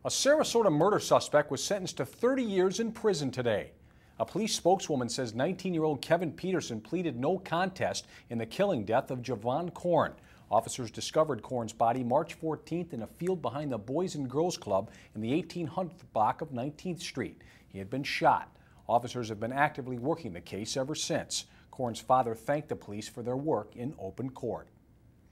A Sarasota murder suspect was sentenced to 30 years in prison today. A police spokeswoman says 19-year-old Kevin Peterson pleaded no contest in the killing death of Javon Korn. Officers discovered Korn's body March 14th in a field behind the Boys and Girls Club in the 1800th block of 19th Street. He had been shot. Officers have been actively working the case ever since. Korn's father thanked the police for their work in open court.